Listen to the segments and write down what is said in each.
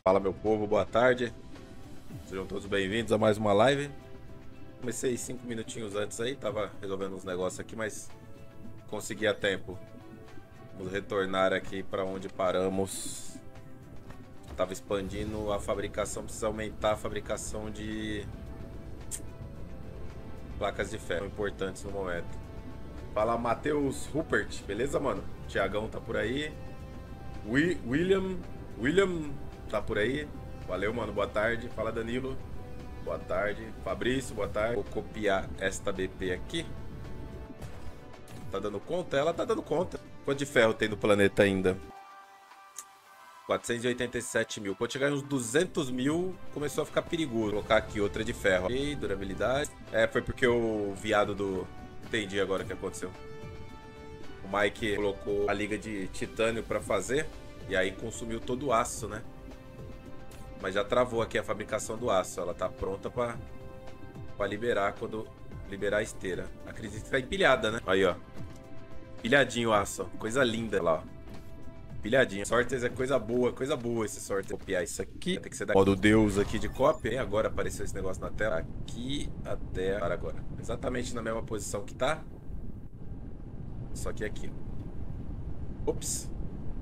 Fala, meu povo, boa tarde. Sejam todos bem-vindos a mais uma live. Comecei 5 minutinhos antes aí, tava resolvendo uns negócios aqui, mas consegui a tempo. Vamos retornar aqui para onde paramos. Tava expandindo a fabricação, precisa aumentar a fabricação de placas de ferro importantes no momento. Fala, Matheus Rupert, beleza, mano? Tiagão tá por aí. William tá por aí. Valeu, mano, boa tarde. Fala, Danilo. Boa tarde. Fabrício, boa tarde. Vou copiar esta BP aqui. Tá dando conta? Ela tá dando conta. Quanto de ferro tem no planeta ainda? 487 mil. Quando chegar em uns 200 mil, começou a ficar perigoso. Vou colocar aqui outra de ferro. Ok, durabilidade. Foi porque o viado do... Entendi agora o que aconteceu. O Mike colocou a liga de titânio pra fazer. E aí consumiu todo o aço, né? Mas já travou aqui a fabricação do aço. Ela tá pronta pra liberar quando liberar a esteira. Acredito que tá empilhada, né? Aí, ó. Pilhadinho o aço, ó. Coisa linda. Olha lá, ó. Pilhadinho. Sortes é coisa boa esse sorte. Vou copiar isso aqui. Tem que ser da modo Deus aqui de cópia. E agora apareceu esse negócio na tela. Aqui até agora. Exatamente na mesma posição que tá. Só que aqui. Ops.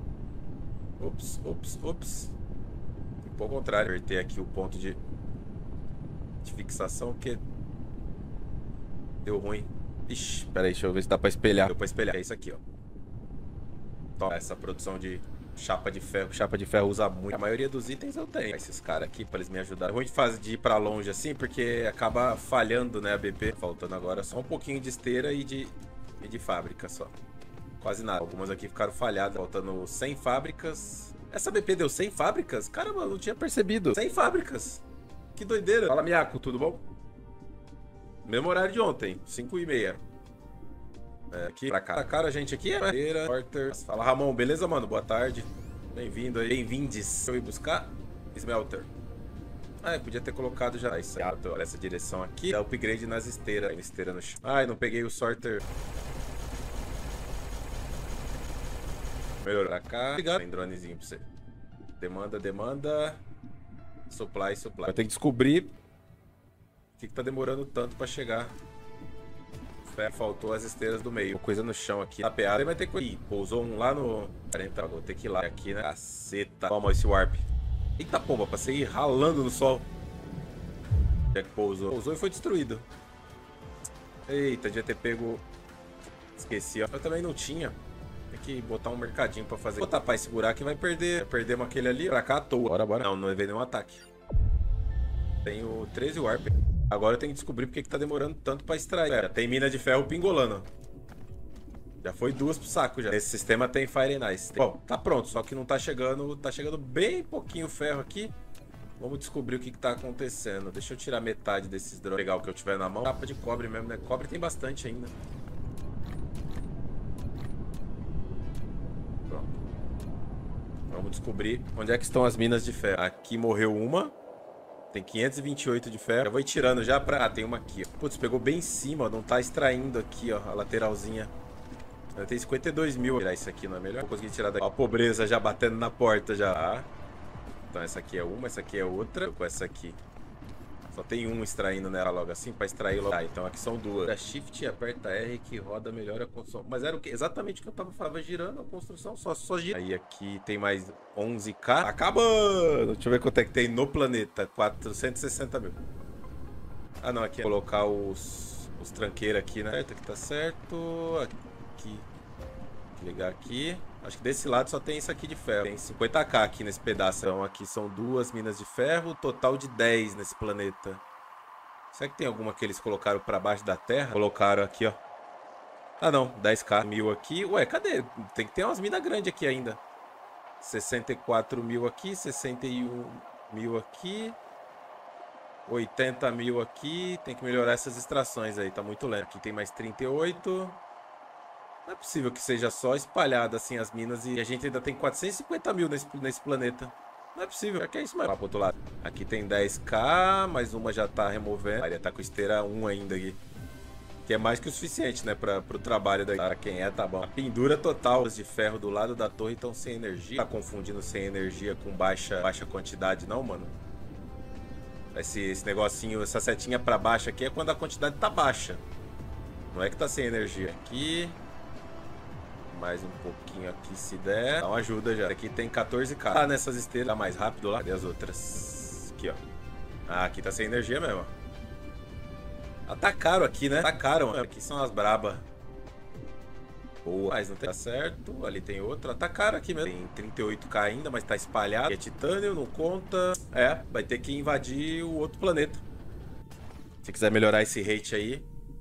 Um pouco ao contrário. Apertei aqui o ponto de fixação, porque deu ruim. Ixi, peraí, deixa eu ver se dá pra espelhar. Deu pra espelhar. É isso aqui, ó. Toma, essa produção de chapa de ferro. Chapa de ferro usa muito. A maioria dos itens eu tenho. Esses caras aqui, pra eles me ajudarem. É ruim de ir pra longe assim, porque acaba falhando, né, a BP. Faltando agora só um pouquinho de esteira e de fábrica só. Quase nada. Algumas aqui ficaram falhadas. Faltando 100 fábricas. Essa BP deu 100 fábricas? Caramba, eu não tinha percebido. 100 fábricas. Que doideira. Fala, Miaco, tudo bom? Mesmo horário de ontem, 5h30. Aqui pra cá. Tacaram a gente aqui, Fala, Ramon, beleza, mano? Boa tarde. Bem-vindo aí. Bem-vindes. Deixa eu ir buscar Smelter. Eu podia ter colocado já. Isso aí, olha essa direção aqui. Dá upgrade nas esteiras. Tem esteira no chão. Não peguei o sorter. Melhorou pra cá. Obrigado. Tem dronezinho pra você. Demanda. Supply. Eu tenho que descobrir o que tá demorando tanto pra chegar. Faltou as esteiras do meio. Coisa no chão aqui. Tapeada. Vai ter coisa. Ih, pousou um lá no 40. Vou ter que ir lá aqui, né? Caceta. Toma esse warp. Eita pomba, passei ir ralando no sol. Já que pousou. Pousou e foi destruído. Eita, devia ter pego. Esqueci, ó. Eu também não tinha. Tem que botar um mercadinho pra fazer. Vou tapar e segurar que vai perder. Perdemos aquele ali pra cá à toa. Bora. Não veio nenhum ataque. Tenho 13 warp. Agora eu tenho que descobrir porque que tá demorando tanto pra extrair. Já tem mina de ferro pingolando. Já foi 2 pro saco já. Esse sistema tem Fire and Ice. Bom, tá pronto, só que não tá chegando. Tá chegando bem pouquinho ferro aqui. Vamos descobrir o que tá acontecendo. Deixa eu tirar metade desses drones. Pegar o que eu tiver na mão. Capa de cobre mesmo, né? Cobre tem bastante ainda. Pronto. Vamos descobrir onde é que estão as minas de ferro. Aqui morreu uma. Tem 528 de ferro. Eu vou ir tirando já pra... tem uma aqui, ó. Putz, pegou bem em cima, ó. Não tá extraindo aqui, ó. A lateralzinha. Eu tenho 52 mil. Vou tirar isso aqui, não é melhor? Vou conseguir tirar daqui. Ó, a pobreza já batendo na porta já. Então essa aqui é uma, essa aqui é outra. Com essa aqui. Só tem um extraindo nela logo assim, pra extrair logo. Então aqui são duas. Da Shift, aperta R que roda melhor a construção. Mas era o que? Exatamente o que eu tava falando. Girando a construção, só gira. Aí aqui tem mais 11k. Acabando! Deixa eu ver quanto é que tem no planeta. 460 mil. Não, aqui é colocar os tranqueiros aqui, né? Aqui tá certo. Aqui. Ligar aqui. Acho que desse lado só tem isso aqui de ferro. Tem 50k aqui nesse pedaço. Então aqui são 2 minas de ferro. Total de 10 nesse planeta. Será que tem alguma que eles colocaram pra baixo da terra? Colocaram aqui, ó. Não. 10k. 1000 aqui. Ué, cadê? Tem que ter umas minas grandes aqui ainda. 64 mil aqui. 61 mil aqui. 80 mil aqui. Tem que melhorar essas extrações aí. Tá muito lento. Aqui tem mais 38. Não é possível que seja só espalhada assim as minas e a gente ainda tem 450 mil nesse planeta. Não é possível. É que é isso mais. Lá pro outro lado. Aqui tem 10k, mais uma já tá removendo. Ele tá com esteira 1 ainda aqui. Que é mais que o suficiente, né, pro trabalho daí. Para quem é, tá bom. A pendura total de ferro do lado da torre estão sem energia. Tá confundindo sem energia com baixa quantidade, não, mano? Esse negocinho, essa setinha pra baixo aqui é quando a quantidade tá baixa. Não é que tá sem energia. Aqui. Mais um pouquinho aqui se der. Dá uma ajuda já. Aqui tem 14k. Tá nessas esteiras. Tá mais rápido lá. Cadê as outras? Aqui, ó. Ah, aqui tá sem energia mesmo, ó. Ah, tá caro aqui, né? Tá caro, mano. Aqui são as braba. Boa. Mas não tem. Tá certo. Ali tem outra. Tá caro aqui mesmo. Tem 38k ainda, mas tá espalhado. Aqui é titânio, não conta. É, vai ter que invadir o outro planeta. Se quiser melhorar esse rate aí.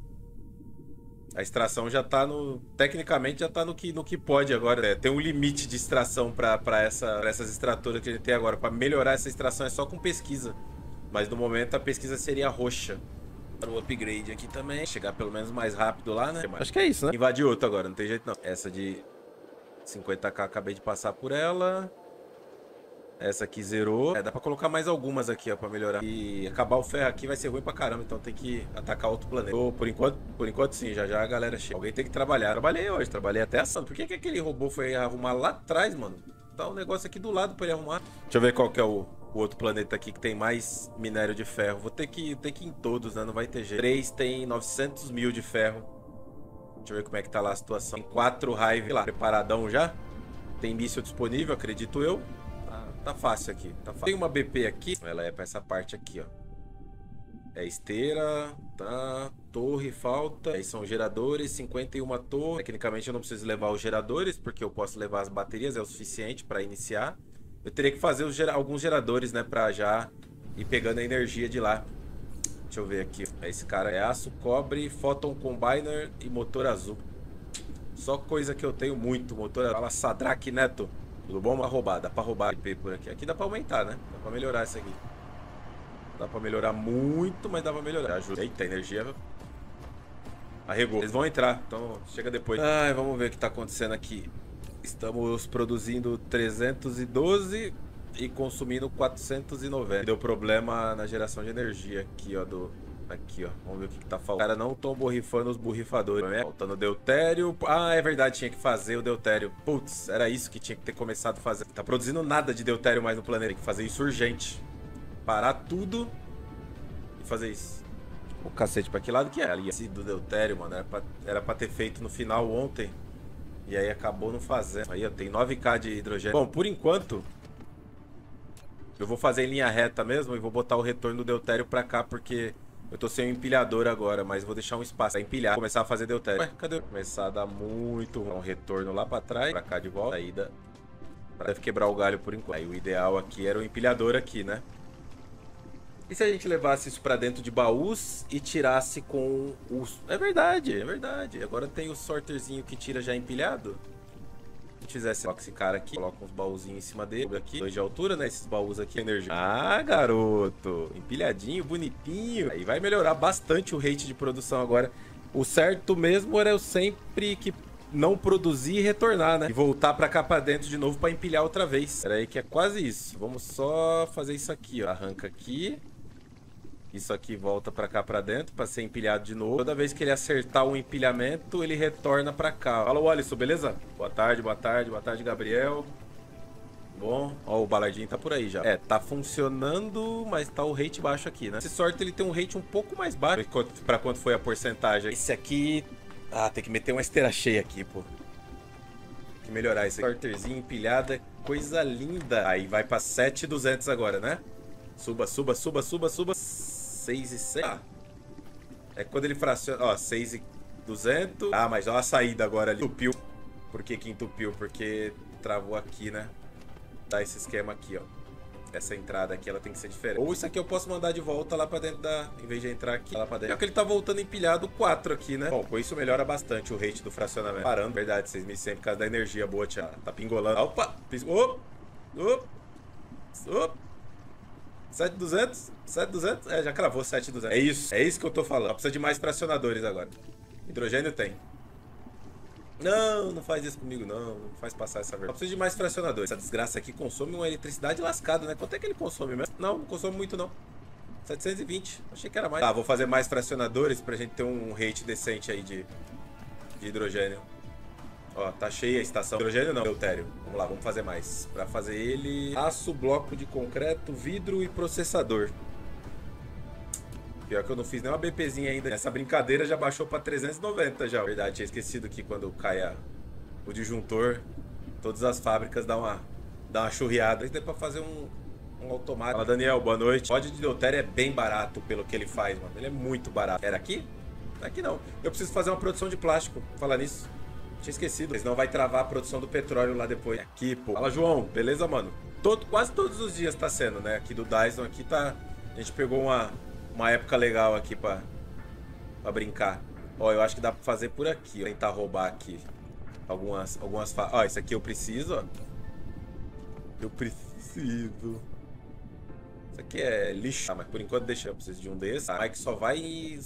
A extração já tá no... Tecnicamente já tá no que pode agora. Tem um limite de extração pra essas extratoras que a gente tem agora. Pra melhorar essa extração é só com pesquisa. Mas no momento a pesquisa seria roxa. Para o upgrade aqui também. Chegar pelo menos mais rápido lá, né? Acho que é isso, né? Invadir outro agora, não tem jeito não. Essa de 50k acabei de passar por ela. Essa aqui zerou. É, dá pra colocar mais algumas aqui, ó, pra melhorar. E acabar o ferro aqui vai ser ruim pra caramba, então tem que atacar outro planeta. Por enquanto sim, já a galera chega. Alguém tem que trabalhar. Trabalhei hoje, trabalhei até assando. Por que aquele robô foi arrumar lá atrás, mano? Tá um negócio aqui do lado pra ele arrumar. Deixa eu ver qual que é o outro planeta aqui que tem mais minério de ferro. Vou ter que ir em todos, né? Não vai ter jeito. 3 tem 900 mil de ferro. Deixa eu ver como é que tá lá a situação. Tem 4 Hive lá, preparadão já. Tem míssil disponível, acredito eu. Tá fácil aqui, tá fácil. Tem uma BP aqui. Ela é pra essa parte aqui, ó. É esteira, tá. Torre, falta. Aí são geradores, 51 torres. Tecnicamente eu não preciso levar os geradores, porque eu posso levar as baterias, é o suficiente pra iniciar. Eu teria que fazer alguns geradores, né, pra já ir pegando a energia de lá. Deixa eu ver aqui. Esse cara é aço, cobre, Photon Combiner e motor azul. Só coisa que eu tenho muito. Motor azul. Fala Sadraque Neto. Tudo bom? Dá pra roubar IP por aqui. Aqui dá pra aumentar, né? Dá pra melhorar isso aqui. Dá pra melhorar muito, mas dá pra melhorar. Ajuda. Eita, energia arregou. Eles vão entrar, então chega depois. Ai, vamos ver o que tá acontecendo aqui. Estamos produzindo 312 e consumindo 490. Deu problema na geração de energia aqui, ó, aqui, ó. Vamos ver o que tá faltando. Os caras não estão borrifando os borrifadores, né? Faltando deutério. Ah, é verdade, tinha que fazer o deutério. Putz, era isso que tinha que ter começado a fazer. Tá produzindo nada de deutério mais no planeta. Tem que fazer isso urgente. Parar tudo e fazer isso. O cacete, pra que lado que é? Ali, esse do deutério, mano, era pra ter feito no final ontem. E aí acabou não fazendo. Aí, ó, tem 9k de hidrogênio. Bom, por enquanto, eu vou fazer em linha reta mesmo e vou botar o retorno do deutério pra cá, porque eu tô sem um empilhador agora, mas vou deixar um espaço pra empilhar. Vou começar a fazer deutério. Ué, cadê? Começar a dar muito um retorno lá pra trás, pra cá de volta. Saída. Deve quebrar o galho por enquanto. Aí o ideal aqui era o empilhador aqui, né? E se a gente levasse isso pra dentro de baús e tirasse com os... É verdade, é verdade. Agora tem o sorterzinho que tira já empilhado. Se a gente fizesse, coloca esse cara aqui, coloca uns baúzinhos em cima dele, aqui, 2 de altura, né? Esses baús aqui, energia. Ah, garoto! Empilhadinho, bonitinho. Aí vai melhorar bastante o rate de produção agora. O certo mesmo era eu sempre que não produzir e retornar, né? E voltar pra cá pra dentro de novo pra empilhar outra vez. Pera aí que é quase isso. Vamos só fazer isso aqui, ó. Arranca aqui. Isso aqui volta pra cá pra dentro pra ser empilhado de novo. Toda vez que ele acertar o empilhamento, ele retorna pra cá. Fala, Alisson, beleza? Boa tarde, boa tarde, boa tarde, Gabriel. Bom, ó, o balardinho tá por aí já. É, tá funcionando, mas tá o rate baixo aqui, né? Esse sorte ele tem um rate um pouco mais baixo. Pra quanto foi a porcentagem? Esse aqui... Ah, tem que meter uma esteira cheia aqui, pô. Tem que melhorar esse sorterzinho empilhada. Coisa linda. Aí vai pra 7.200 agora, né? Suba, suba, suba, suba, suba. 6.100. Ah, é quando ele fraciona. Ó, 6.200. Ah, mas ó a saída agora ali. Entupiu. Por que que entupiu? Porque travou aqui, né? Dá esse esquema aqui, ó. Essa entrada aqui, ela tem que ser diferente. Ou isso aqui eu posso mandar de volta lá pra dentro da... Em vez de entrar aqui, lá pra dentro. É que ele tá voltando empilhado 4 aqui, né? Bom, com isso melhora bastante o rate do fracionamento. Parando, verdade, 6.100 por causa da energia boa, tia. Tá pingolando. Opa! Op! Op! Op! 7.200? 7.200? É, já cravou 7.200. É isso que eu tô falando. Só precisa de mais fracionadores agora. Hidrogênio tem. Não, não faz isso comigo, não. Não faz passar essa vergonha. Só precisa de mais fracionadores. Essa desgraça aqui consome uma eletricidade lascada, né? Quanto é que ele consome mesmo? Não, não consome muito, não. 720. Achei que era mais. Tá, vou fazer mais fracionadores pra gente ter um rate decente aí de hidrogênio. Ó, tá cheia a estação. Hidrogênio não, deutério. Vamos lá, vamos fazer mais. Pra fazer ele... Aço, bloco de concreto, vidro e processador. Pior que eu não fiz nenhuma BPzinha ainda. Essa brincadeira já baixou pra 390 já. Verdade, tinha esquecido que quando cai o disjuntor, todas as fábricas dão uma churriada. Isso daí pra fazer um automático. Fala, Daniel, boa noite. O ódio de deutério é bem barato pelo que ele faz, mano. Ele é muito barato. Era aqui? Aqui não. Eu preciso fazer uma produção de plástico. Falar nisso. Tinha esquecido. Senão vai travar a produção do petróleo lá depois. Aqui, pô. Fala, João. Beleza, mano? Quase todos os dias tá sendo, né? Aqui do Dyson, aqui tá... A gente pegou uma época legal aqui pra brincar. Ó, eu acho que dá pra fazer por aqui. Ó. Tentar roubar aqui algumas... Ó, isso aqui eu preciso, ó. Eu preciso... Isso aqui é lixo. Ah, mas por enquanto deixa. Eu preciso de um desses. Ah, Mike só vai.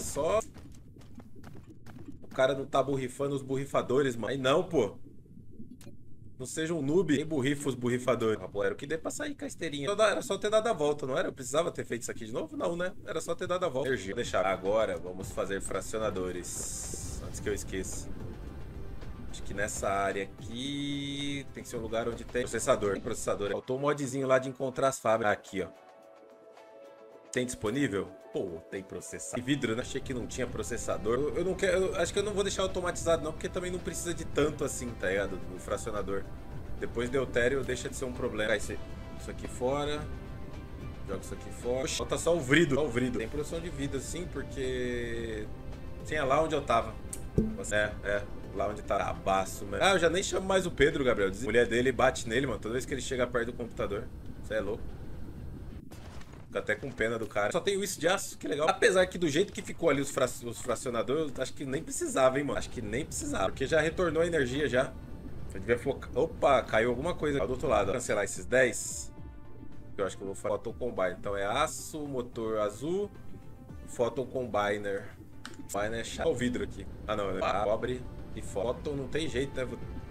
O cara não tá borrifando os borrifadores, mano. Aí não, pô. Não seja um noob. Nem borrifa os borrifadores. Ah, pô, era o que deu pra sair com a esteirinha. Era só ter dado a volta, não era? Eu precisava ter feito isso aqui de novo? Não, né? Era só ter dado a volta. Energia. Vou deixar. Agora vamos fazer fracionadores. Antes que eu esqueça. Acho que nessa área aqui tem que ser um lugar onde tem processador. Faltou um modzinho lá de encontrar as fábricas. Aqui, ó. Tem disponível? Pô, tem processador. E vidro, né? Achei que não tinha processador. Eu não quero. Acho que eu não vou deixar automatizado, não, porque também não precisa de tanto assim, tá ligado? O fracionador. Depois deutério deixa de ser um problema. Isso aqui fora. Joga isso aqui fora. Oxi, falta só o vidro. Só o vidro. Tem produção de vidro, sim, porque. Tinha lá onde eu tava. Lá onde tá. Abaço, mano. Ah, eu já nem chamo mais o Pedro, Gabriel. A mulher dele bate nele, mano. Toda vez que ele chega perto do computador. Você é louco. Fico até com pena do cara. Só tenho isso de aço, que legal. Apesar que do jeito que ficou ali os fracionadores, acho que nem precisava, hein, mano. Acho que nem precisava. Porque já retornou a energia já. Eu devia focar. Opa, caiu alguma coisa do outro lado. Vou cancelar esses 10. Eu acho que eu vou fazer Photon Combiner. Então é aço, motor azul, Photon Combiner. Combiner é chato. Olha o vidro aqui. Ah, não. Cobre e Photon não tem jeito, né?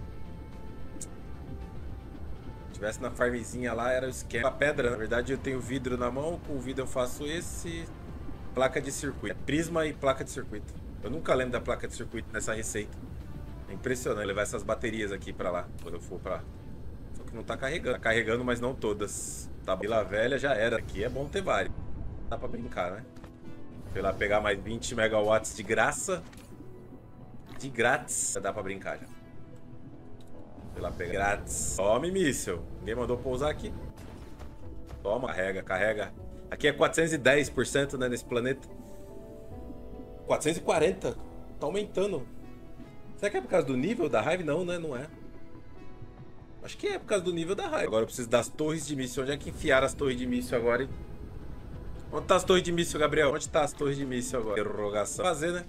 Se tivesse na farmzinha lá, era o esquema. A pedra, na verdade, eu tenho vidro na mão. Com o vidro eu faço esse. Placa de circuito. É prisma e placa de circuito. Eu nunca lembro da placa de circuito nessa receita. É impressionante levar essas baterias aqui pra lá. Quando eu for pra lá. Só que não tá carregando. Tá carregando, mas não todas. Tá bom. Vila Velha já era. Aqui é bom ter vários. Dá pra brincar, né? Fui lá pegar mais 20 megawatts de graça. De grátis. Já dá pra brincar já. Fui lá pegar grátis. Tome míssil. Ninguém mandou pousar aqui. Toma, carrega. Aqui é 410%, né, nesse planeta. 440? Tá aumentando. Será que é por causa do nível da Hive? Não, né? Não é. Acho que é por causa do nível da Hive. Agora eu preciso das torres de míssil. Onde é que enfiaram as torres de míssil agora, hein? Onde tá as torres de míssil, Gabriel? Onde tá as torres de míssil agora? Interrogação. Fazer, né?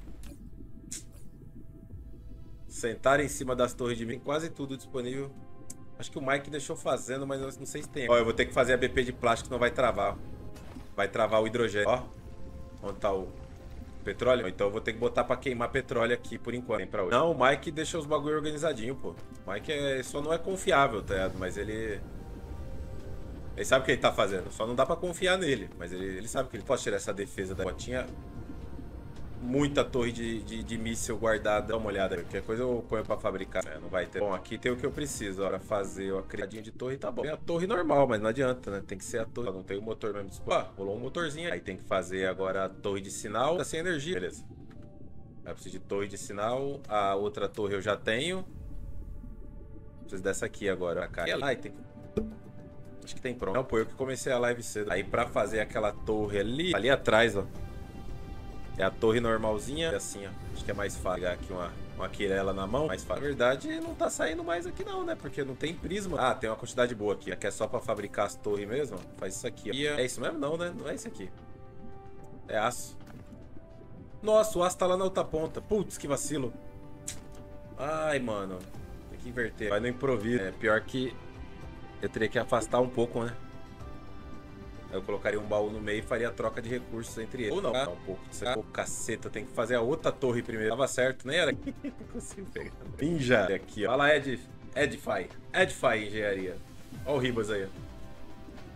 Sentar em cima das torres de míssil. Quase tudo disponível. Acho que o Mike deixou fazendo, mas não sei se tem. Ó, eu vou ter que fazer a BP de plástico, não vai travar. Vai travar o hidrogênio. Ó, onde tá o petróleo? Então eu vou ter que botar pra queimar petróleo aqui por enquanto. Tem pra hoje. Não, o Mike deixa os bagulho organizadinho, pô. O Mike só não é confiável, tá ligado? Mas ele sabe o que ele tá fazendo. Só não dá pra confiar nele. Mas ele sabe que ele pode tirar essa defesa da botinha. Muita torre de míssil guardada. Dá uma olhada. Qualquer coisa eu ponho pra fabricar. Não vai ter. Bom, aqui tem o que eu preciso. Para fazer a criadinha de torre, tá bom. Tem a torre normal, mas não adianta, né? Tem que ser a torre. Não tem o motor mesmo disponível. Ah, rolou um motorzinho. Aí tem que fazer agora a torre de sinal. Tá sem energia. Beleza. Eu preciso de torre de sinal. A outra torre eu já tenho. Preciso dessa aqui agora. Aí tem que... Acho que tem pronto. Não, pô, eu que comecei a live cedo. Aí pra fazer aquela torre ali atrás, ó. É a torre normalzinha, assim, ó. Acho que é mais fácil pegar aqui uma quirela na mão. Mais fácil. Na verdade, não tá saindo mais aqui não, né? Porque não tem prisma. Ah, tem uma quantidade boa aqui. Aqui é só pra fabricar as torres mesmo. Faz isso aqui, ó. É isso mesmo? Não, né? Não é isso aqui. É aço. Nossa, o aço tá lá na outra ponta. Putz, que vacilo. Ai, mano. Tem que inverter. Vai no improviso. É pior que eu teria que afastar um pouco, né? Eu colocaria um baú no meio e faria a troca de recursos entre eles. Ou não, um pouco. Pô, caceta, tem que fazer a outra torre primeiro. Tava certo, nem era. Não consigo pegar. Ninja. Aqui, ó. Fala, Edify. Edify Engenharia. Olha o Ribas aí, ó.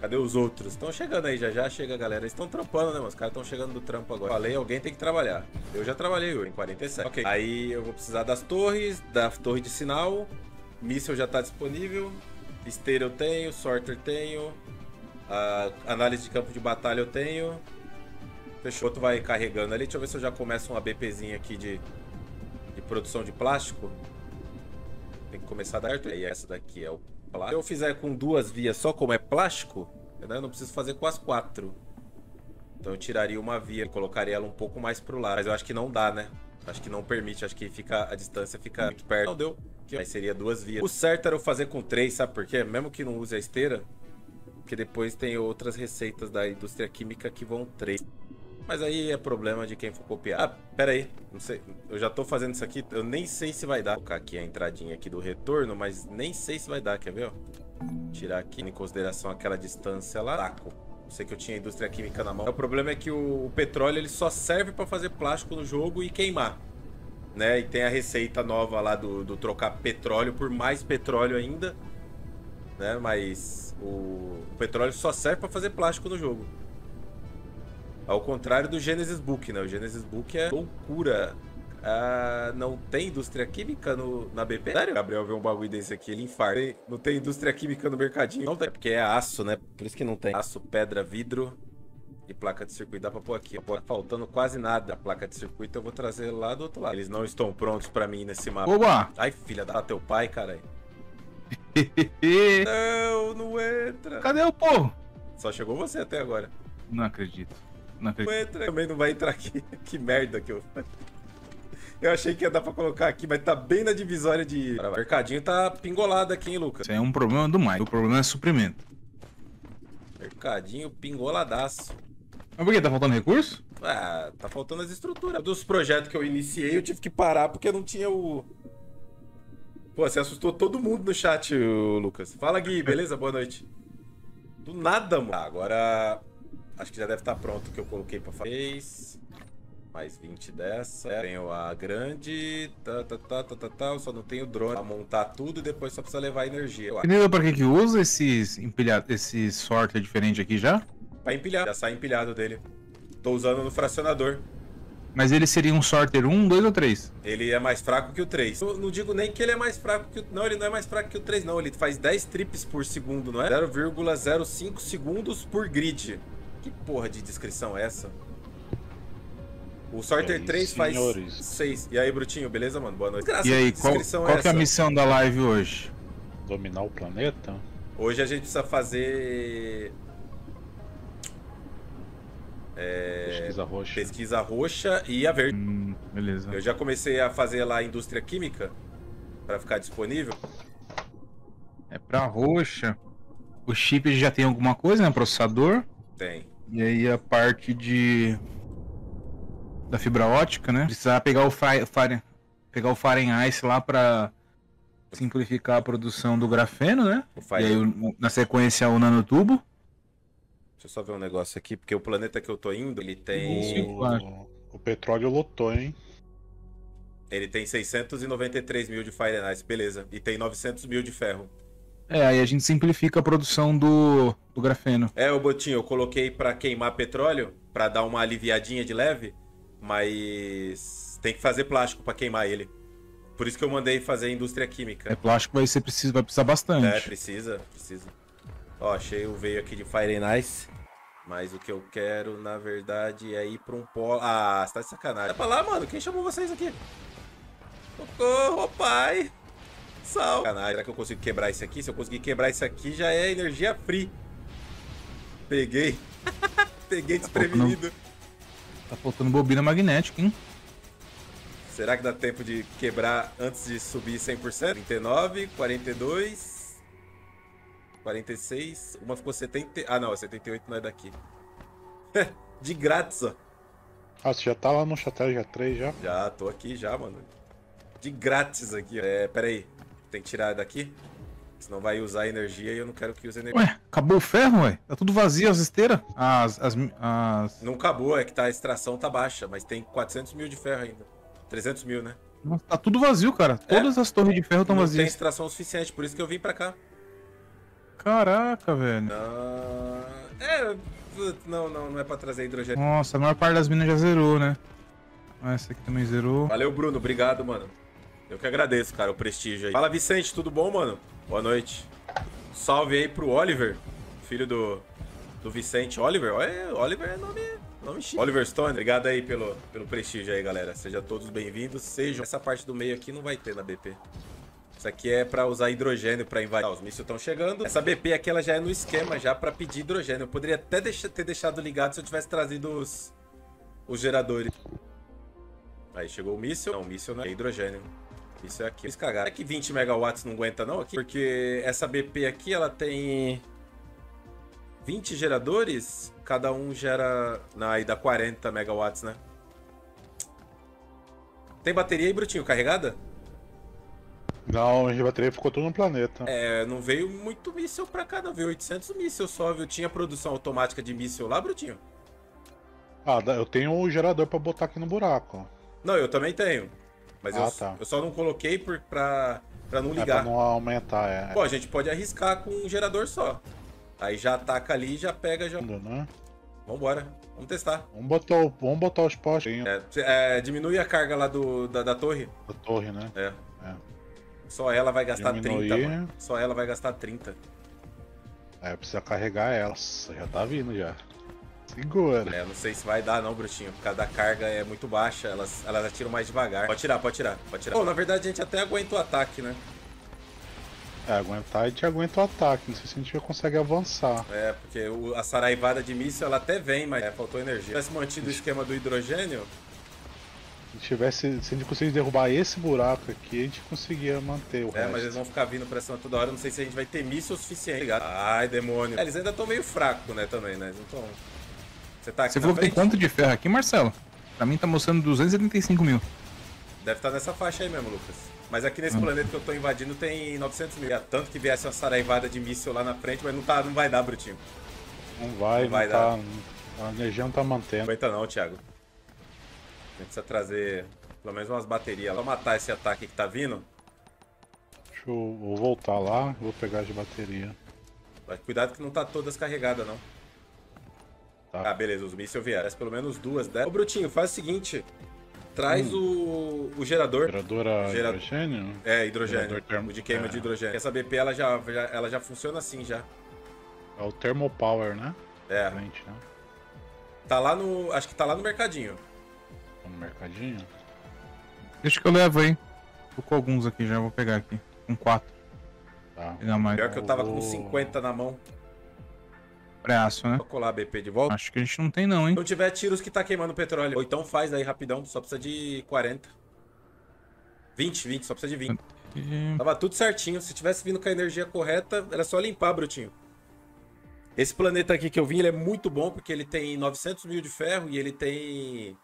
Cadê os outros? Estão chegando aí, já chega, galera. Eles estão trampando, né, mano? Os caras estão chegando do trampo agora. Falei, alguém tem que trabalhar. Eu já trabalhei, em 47. Ok. Aí eu vou precisar das torres, da torre de sinal. Míssil já tá disponível. Esteira eu tenho, sorter tenho. Análise de campo de batalha eu tenho. Fechou. O outro vai carregando ali. Deixa eu ver se eu já começo uma BPzinha aqui de produção de plástico. Tem que começar a dar certo. E essa daqui é o plástico. Se eu fizer com 2 vias só como é plástico, eu não preciso fazer com as 4. Então eu tiraria uma via e colocaria ela um pouco mais pro lado. Mas eu acho que não dá, né? Acho que não permite. Acho que a distância fica muito perto. Não deu. Aí seria 2 vias. O certo era eu fazer com 3, sabe por quê? Mesmo que não use a esteira, porque depois tem outras receitas da indústria química que vão 3. Mas aí é problema de quem for copiar. Ah, pera aí. Não sei. Eu já tô fazendo isso aqui. Eu nem sei se vai dar. Vou colocar aqui a entradinha aqui do retorno, mas nem sei se vai dar. Quer ver, ó? Tirar aqui em consideração aquela distância lá. Taco. Não sei que eu tinha a indústria química na mão. O problema é que o petróleo ele só serve pra fazer plástico no jogo e queimar. Né? E tem a receita nova lá do trocar petróleo por mais petróleo ainda. Né? Mas o petróleo só serve pra fazer plástico no jogo. Ao contrário do Genesis Book, né? O Genesis Book é loucura. Não tem indústria química na BP? Sério? O Gabriel vê um bagulho desse aqui, ele infarta. Não tem indústria química no mercadinho? Não tem, porque é aço, né? Por isso que não tem. Aço, pedra, vidro e placa de circuito. Dá pra pôr aqui. Tá faltando quase nada. A placa de circuito eu vou trazer lá do outro lado. Eles não estão prontos pra mim nesse mapa. Oba! Ai, filha da teu pai, caralho. Não entra. Cadê o povo? Só chegou você até agora. Não acredito. Não acredito. Não entra. Também não vai entrar aqui. Que merda que eu... Eu achei que ia dar pra colocar aqui, mas tá bem na divisória de... O mercadinho tá pingolado aqui, hein, Lucas? Isso aí é um problema do mais. O problema é suprimento. Mercadinho pingoladaço. Mas por que? Tá faltando recurso? Tá faltando as estruturas. Dos projetos que eu iniciei, eu tive que parar porque não tinha o... Pô, você assustou todo mundo no chat, Lucas. Fala, Gui, beleza? Boa noite. Do nada, mano. Agora... Acho que já deve estar pronto o que eu coloquei pra fazer. Mais 20 dessa. Tenho a grande. Eu só não tenho drone pra montar tudo e depois só precisa levar energia. Entendeu pra que usa esses empilhados, esse sorte diferente aqui já? Pra empilhar. Já sai empilhado dele. Tô usando no fracionador. Mas ele seria um sorter 1, 2 ou 3? Ele é mais fraco que o 3. Eu não digo nem que ele é mais fraco que o... Não, ele não é mais fraco que o 3, não. Ele faz 10 trips por segundo, não é? 0,05 segundos por grid. Que porra de descrição é essa? O Sorter 3 faz 6. E aí, Brutinho, beleza, mano? Boa noite. E aí, qual que é a missão da live hoje? Dominar o planeta? Hoje a gente precisa fazer... Pesquisa roxa. Pesquisa roxa e a verde. Beleza. Eu já comecei a fazer lá a indústria química pra ficar disponível. É pra roxa. O chip já tem alguma coisa, né? Processador. Tem. E aí a parte da fibra ótica, né? Precisar pegar o Fire and Ice lá pra simplificar a produção do grafeno, né? E aí na sequência o nanotubo. Deixa eu só ver um negócio aqui, porque o planeta que eu tô indo, ele tem... O petróleo lotou, hein? Ele tem 693 mil de Fire and Ice, beleza. E tem 900 mil de ferro. Aí a gente simplifica a produção do grafeno. O Botinho, eu coloquei pra queimar petróleo, pra dar uma aliviadinha de leve, mas tem que fazer plástico pra queimar ele. Por isso que eu mandei fazer indústria química. Plástico vai precisar bastante. Precisa. Ó, achei o veio aqui de Fire and Ice, mas o que eu quero, na verdade, é ir pra um polo... você tá de sacanagem. Vai pra lá, mano, quem chamou vocês aqui? Socorro, pai! Sal. Será que eu consigo quebrar isso aqui? Se eu conseguir quebrar isso aqui, já é energia free. Peguei. Peguei desprevenido. Tá faltando bobina magnética, hein? Será que dá tempo de quebrar antes de subir 100%? 39, 42, 46. Uma ficou 70... não, 78 não é daqui. De grátis, ó. Você já tá lá no Estratégia 3 já? Já, tô aqui já, mano. De grátis aqui. Pera aí. Tem que tirar daqui? Senão vai usar energia e eu não quero que use energia. Ué, acabou o ferro, ué? Tá tudo vazio as esteiras? Não acabou, é que a extração tá baixa, mas tem 400 mil de ferro ainda. 300 mil, né? Nossa, tá tudo vazio, cara. Todas as torres de ferro estão vazias. Não tem extração suficiente, por isso que eu vim pra cá. Caraca, velho. Não é pra trazer hidrogênio. Nossa, a maior parte das minas já zerou, né? Essa aqui também zerou. Valeu, Bruno. Obrigado, mano. Eu que agradeço, cara, o prestígio aí. Fala, Vicente. Tudo bom, mano? Boa noite. Salve aí pro Oliver, filho do Vicente. Oliver? Oliver é nome chique. Oliver Stone. Obrigado aí pelo prestígio aí, galera. Sejam todos bem-vindos. Essa parte do meio aqui não vai ter na BP. Isso aqui é pra usar hidrogênio pra invadir. Os mísseis estão chegando. Essa BP aqui, ela já é no esquema, já pra pedir hidrogênio. Eu poderia até ter deixado ligado se eu tivesse trazido os geradores. Aí chegou o míssil. Não, o míssil não é hidrogênio. Isso é aqui. Eles cagaram. É que 20 megawatts não aguenta não aqui? Porque essa BP aqui, ela tem 20 geradores. Cada um gera... Não, aí dá 40 megawatts, né? Tem bateria aí, Brutinho, carregada? Não, a bateria ficou tudo no planeta. Não veio muito míssil pra cá, não. Veio 800 míssil só, viu? Tinha produção automática de míssil lá, Brutinho? Eu tenho um gerador pra botar aqui no buraco. Não, eu também tenho. Mas eu só não coloquei pra não ligar. Pra não aumentar, Pô, a gente pode arriscar com um gerador só. Aí já ataca ali e já pega, já... Né? Vambora. Vamos testar. Vamos botar os postos. Diminui a carga lá da torre. Da torre, né? Só ela vai gastar Diminuir. 30, mano. Só ela vai gastar 30. Precisa carregar ela. Nossa, já tá vindo já. Segura. Não sei se vai dar não, Brutinho. Por causa da carga é muito baixa. Elas atiram mais devagar. Pode tirar. Bom, na verdade a gente até aguenta o ataque, né? Aguentar, a gente aguenta o ataque. Não sei se a gente consegue avançar. Porque a saraivada de míssil, ela até vem, mas faltou energia. Se tivesse mantido o esquema do hidrogênio... Se a gente conseguisse derrubar esse buraco aqui, a gente conseguia manter o resto. Mas eles vão ficar vindo pra cima toda hora. Não sei se a gente vai ter míssil o suficiente. Ligado? Ai, demônio. Eles ainda estão meio fracos, né, também, né? Então... Você tá aqui. Você falou que tem quanto de ferro aqui, Marcelo? Pra mim tá mostrando 275 mil. Deve estar nessa faixa aí mesmo, Lucas. Mas aqui nesse planeta que eu tô invadindo tem 900 mil. Tanto que viesse uma saraivada de míssil lá na frente, mas não vai dar, Brutinho. Não vai dar. A energia não tá mantendo. Não aguenta não, Thiago. A gente precisa trazer pelo menos umas baterias lá. Vou matar esse ataque que tá vindo. Vou voltar lá, vou pegar de bateria. Mas cuidado que não tá todas carregadas, não. Tá. Beleza, os mísseis vieram. Pelo menos duas. Ô, Brutinho, faz o seguinte. Traz o gerador. Gerador a hidrogênio? Hidrogênio. O de queima de hidrogênio. Essa BP, ela já funciona assim, já. É o Thermopower, né? Frente, né? Tá lá no... Acho que tá lá no mercadinho. No mercadinho? Deixa que eu levo aí. Tô com alguns aqui já, vou pegar aqui. Com 4. Tá. Pegar mais. Pior que eu tava com 50 na mão. Pré-aço, né? Vou colar a BP de volta. Acho que a gente não tem não, hein? Se não tiver tiros que tá queimando petróleo. Ou então faz aí rapidão, só precisa de 40. 20, só precisa de 20. Tava tudo certinho, se tivesse vindo com a energia correta, era só limpar, Brutinho. Esse planeta aqui que eu vim, ele é muito bom, porque ele tem 900 mil de ferro e ele tem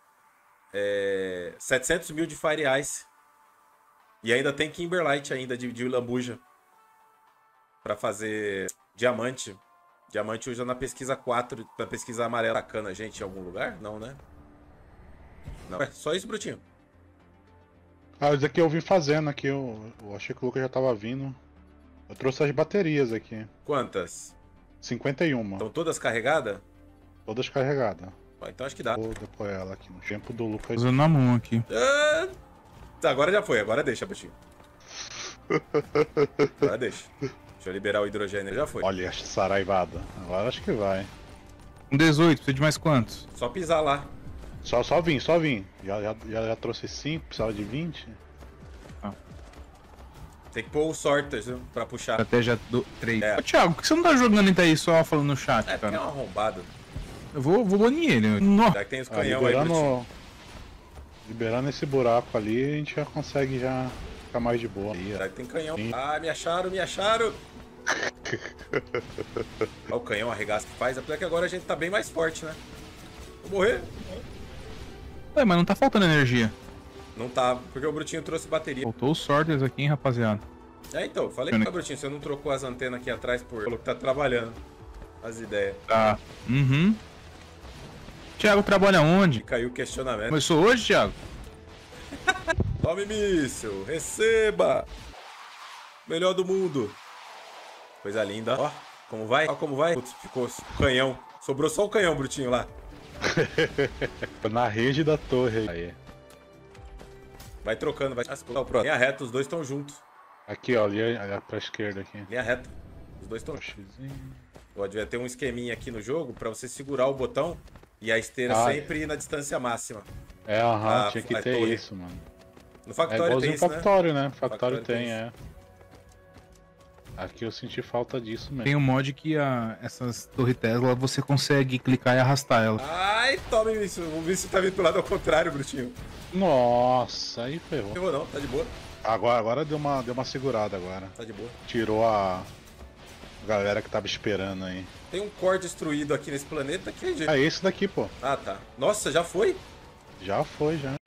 700 mil de Fire Ice. E ainda tem Kimberlite ainda, de lambuja. Pra fazer diamante. Diamante usa na pesquisa 4, na pesquisa amarela. Atacando a gente em algum lugar? Não, né? Não. Só isso, Brutinho. Isso aqui eu vim fazendo aqui. Eu achei que o Lucas já tava vindo. Eu trouxe as baterias aqui. Quantas? 51. Estão todas carregadas? Todas carregadas. Então acho que dá. Vou depois ela aqui no tempo do Lucas. Usando na mão aqui. Agora já foi, agora deixa, Brutinho. Agora deixa. Deixa eu liberar o hidrogênio, já foi. Olha, essa saraivada. Agora acho que vai. Um 18, precisa de mais quantos? Só pisar lá. Só vim. Já trouxe 5, precisava de 20. Tem que pôr o sorters, viu? Pra puxar. Estratégia 3. Ô, Thiago, por que você não tá jogando ele aí só falando no chat, porque cara? é um arrombado. Eu vou banir ele. Nossa. Já que tem os canhão aí, liberando esse buraco ali, a gente já consegue ficar mais de boa. Já que tem canhão. Sim. Me acharam. Olha o canhão, arregaço que faz. Apesar que agora a gente tá bem mais forte, né? Vou morrer. Mas não tá faltando energia. Não tá, porque o Brutinho trouxe bateria. Faltou os sorters aqui, hein, rapaziada. Então, falei que Brutinho, você não trocou as antenas aqui atrás pelo que tá trabalhando. As ideias. Tá. Thiago trabalha onde? E caiu o questionamento. Começou hoje, Thiago? Tome míssil, receba! Melhor do mundo. Coisa linda, ó. Como vai? Ó como vai. Putz, ficou o canhão. Sobrou só o canhão, Brutinho, lá. Na rede da torre aí. Vai trocando, vai. Pronto. Linha reta, os dois estão juntos. Aqui, ó, ali pra esquerda aqui. Linha reta. Os dois estão juntos. Devia ter um esqueminha aqui no jogo pra você segurar o botão e a esteira sempre ir na distância máxima. É, tinha que ter torre. Isso, mano. No Factorio tem isso, Factorio, né? Factorio tem, é. Aqui eu senti falta disso mesmo. Tem um mod que essas torres Tesla você consegue clicar e arrastar ela. Ai, tome isso. Vamos ver se tá vindo pro lado ao contrário, Brutinho. Nossa, aí ferrou. Ferrou não, tá de boa. Agora deu uma segurada agora. Tá de boa. Tirou a galera que tava esperando aí. Tem um core destruído aqui nesse planeta que é esse daqui, pô. Ah, tá. Nossa, já foi? Já foi, já.